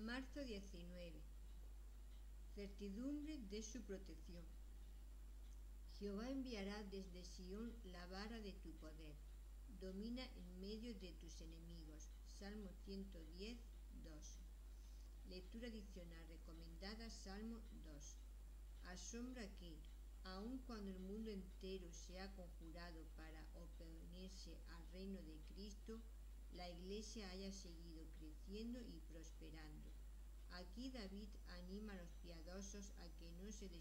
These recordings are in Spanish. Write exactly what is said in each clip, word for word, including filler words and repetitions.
Marzo diecinueve. Certidumbre de su protección. Jehová enviará desde Sión la vara de tu poder. Domina en medio de tus enemigos. Salmo ciento diez, dos. Lectura adicional recomendada, Salmo dos. Asombra que, aun cuando el mundo entero se ha conjurado para oponerse al reino de Cristo, la Iglesia haya seguido creciendo y prosperando. Aquí David anima a los piadosos a que no se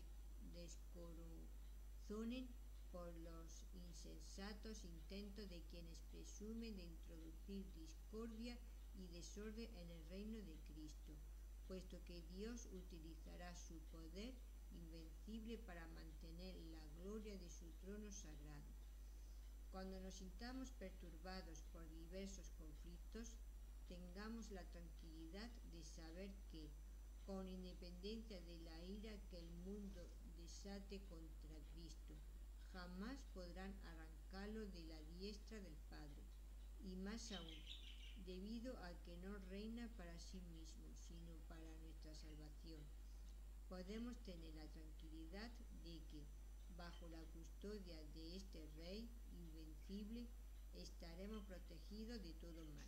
descorazonen por los insensatos intentos de quienes presumen de introducir discordia y desorden en el reino de Cristo, puesto que Dios utilizará su poder invencible para mantener la gloria de su trono sagrado. Cuando nos sintamos perturbados por diversos conflictos, tengamos la tranquilidad de saber que, con independencia de la ira que el mundo desate contra Cristo, jamás podrán arrancarlo de la diestra del Padre, y más aún, debido a que no reina para sí mismo, sino para nuestra salvación. Podemos tener la tranquilidad de que, bajo la custodia de este Rey invencible, estaremos protegidos de todo mal.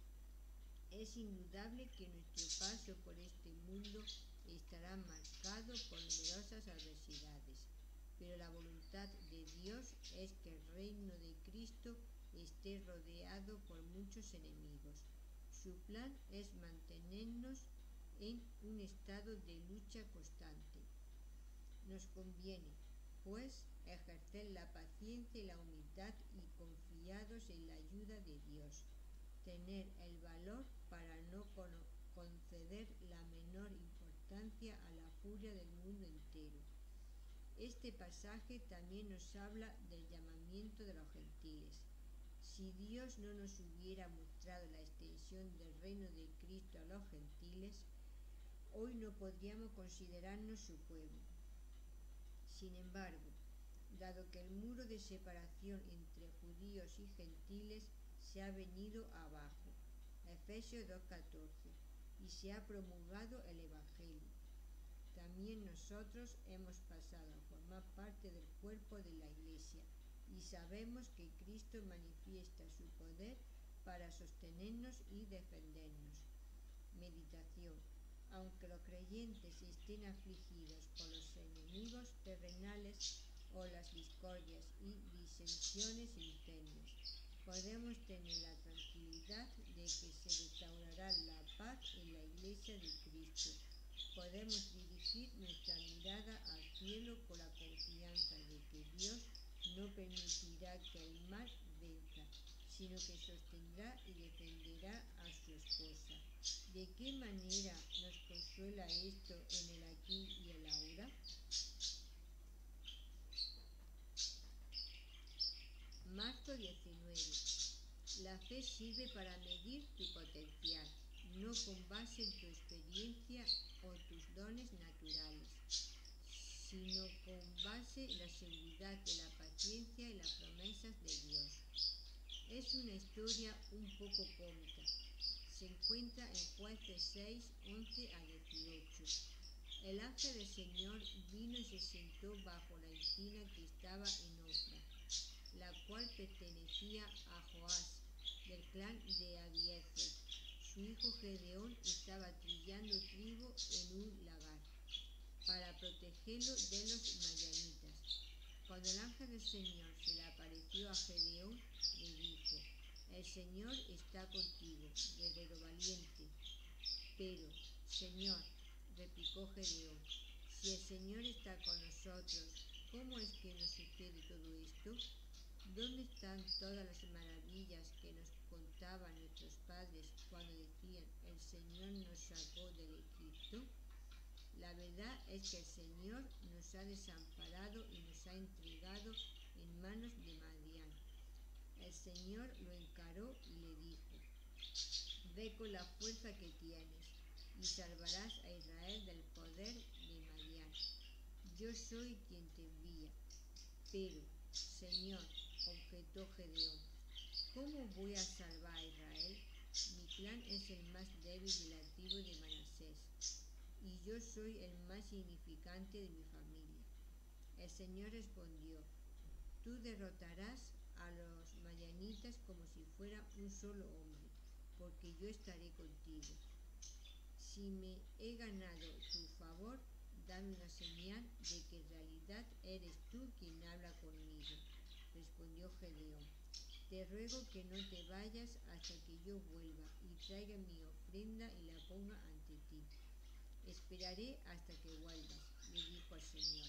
Es indudable que nuestro paso por este mundo estará marcado por numerosas adversidades, pero la voluntad de Dios es que el reino de Cristo esté rodeado por muchos enemigos. Su plan es mantenernos en un estado de lucha constante. Nos conviene, pues, ejercer la paciencia y la humildad y confiados en la ayuda de Dios, tener el valor para no conceder la menor importancia a la furia del mundo entero. Este pasaje también nos habla del llamamiento de los gentiles. Si Dios no nos hubiera mostrado la extensión del reino de Cristo a los gentiles, hoy no podríamos considerarnos su pueblo. Sin embargo, dado que el muro de separación entre judíos y gentiles se ha venido abajo, Efesios dos catorce, y se ha promulgado el Evangelio, también nosotros hemos pasado a formar parte del cuerpo de la Iglesia y sabemos que Cristo manifiesta su poder para sostenernos y defendernos. Meditación. Aunque los creyentes estén afligidos por los enemigos terrenales o las discordias y disensiones internas, podemos tener la tranquilidad de que se restaurará la paz en la Iglesia de Cristo. Podemos dirigir nuestra mirada al cielo con la confianza de que Dios no permitirá que el mal venza, sino que sostendrá y defenderá a su esposa. ¿De qué manera nos consuela esto en el aquí y el ahora? Marzo diecinueve. La fe sirve para medir tu potencial, no con base en tu experiencia o tus dones naturales, sino con base en la seguridad de la paciencia y las promesas de Dios. Es una historia un poco cómica. Se encuentra en Jueces seis, once a dieciocho. El ángel del Señor vino y se sentó bajo la encina que estaba en Ofra, la cual pertenecía a Joás, del clan de Abiezer. Su hijo Gedeón estaba trillando trigo en un lagar, para protegerlo de los madianitas. Cuando el ángel del Señor se le apareció a Gedeón, le dijo: «El Señor está contigo, guerrero valiente». «Pero, Señor», replicó Gedeón, «si el Señor está con nosotros, ¿cómo es que nos sucede todo esto? ¿Dónde están todas las maravillas que nos contaban nuestros padres cuando decían: el Señor nos sacó del Egipto? La verdad es que el Señor nos ha desamparado y nos ha entregado en manos de Madián». El Señor lo encaró y le dijo: «Ve con la fuerza que tienes y salvarás a Israel del poder de Madián. Yo soy quien te envía». «Pero, Señor», objetó Gedeón, «¿cómo voy a salvar a Israel? Mi clan es el más débil de la tribu de Manasés, y yo soy el más significante de mi familia. El Señor respondió: Tú derrotarás a los madianitas como si fuera un solo hombre, porque yo estaré contigo. Si me he ganado tu favor, dame una señal de que en realidad eres tú quien habla conmigo. Respondió Gedeón: Te ruego que no te vayas hasta que yo vuelva y traiga mi ofrenda y la ponga ante ti. Esperaré hasta que vuelvas, le dijo al Señor.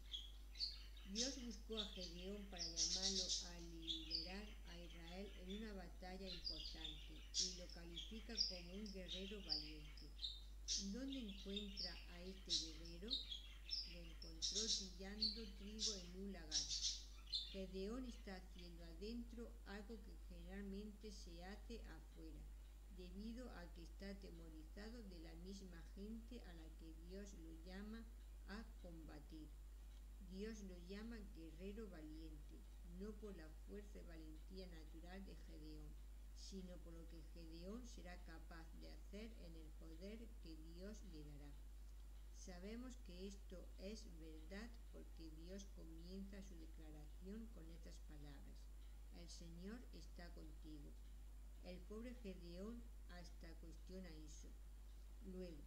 Dios buscó a Gedeón para llamarlo a liderar a Israel en una batalla importante y lo califica como un guerrero valiente. ¿Dónde encuentra a este guerrero? Lo encontró trillando trigo en un lagar. Gedeón está haciendo adentro algo que generalmente se hace afuera, debido a que está atemorizado de la misma gente a la que Dios lo llama a combatir. Dios lo llama guerrero valiente, no por la fuerza y valentía natural de Gedeón, sino por lo que Gedeón será capaz de hacer en el poder que Dios le dará. Sabemos que esto es verdad porque Dios comienza su declaración con estas palabras: El Señor está contigo. El pobre Gedeón hasta cuestiona eso. Luego,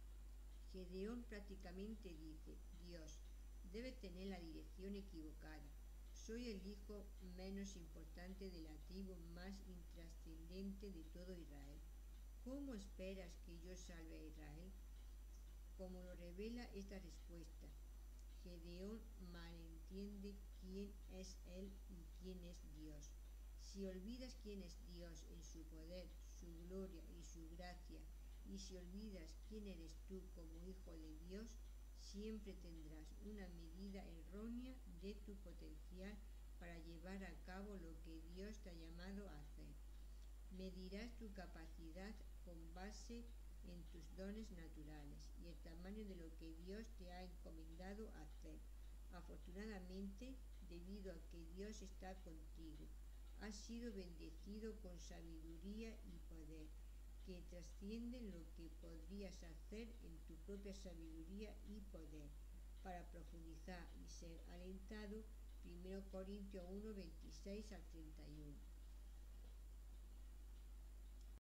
Gedeón prácticamente dice: Dios debe tener la dirección equivocada. Soy el hijo menos importante de la tribu más intrascendente de todo Israel. ¿Cómo esperas que yo salve a Israel? Como lo revela esta respuesta, Gedeón malentiende quién es él y quién es Dios. Si olvidas quién es Dios en su poder, su gloria y su gracia, y si olvidas quién eres tú como hijo de Dios, siempre tendrás una medida errónea de tu potencial para llevar a cabo lo que Dios te ha llamado a hacer. Medirás tu capacidad con base en tus dones naturales y el tamaño de lo que Dios te ha encomendado a hacer. Afortunadamente, debido a que Dios está contigo, has sido bendecido con sabiduría y poder que trascienden lo que podrías hacer en tu propia sabiduría y poder. Para profundizar y ser alentado, primero Corintios uno, veintiséis al treinta y uno.